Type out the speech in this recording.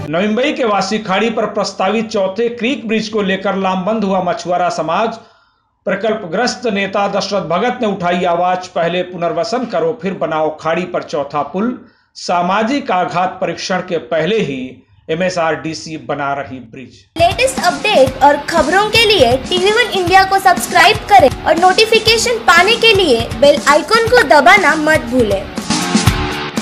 नवी मुंबई के वासी खाड़ी पर प्रस्तावित चौथे क्रीक ब्रिज को लेकर लामबंद हुआ मछुआरा समाज। प्रकल्पग्रस्त नेता दशरथ भगत ने उठाई आवाज, पहले पुनर्वसन करो फिर बनाओ खाड़ी पर चौथा पुल। सामाजिक आघात परीक्षण के पहले ही MSRDC बना रही ब्रिज। लेटेस्ट अपडेट और खबरों के लिए TV1 इंडिया को सब्सक्राइब करें और नोटिफिकेशन पाने के लिए बेल आइकॉन को दबाना मत भूलें।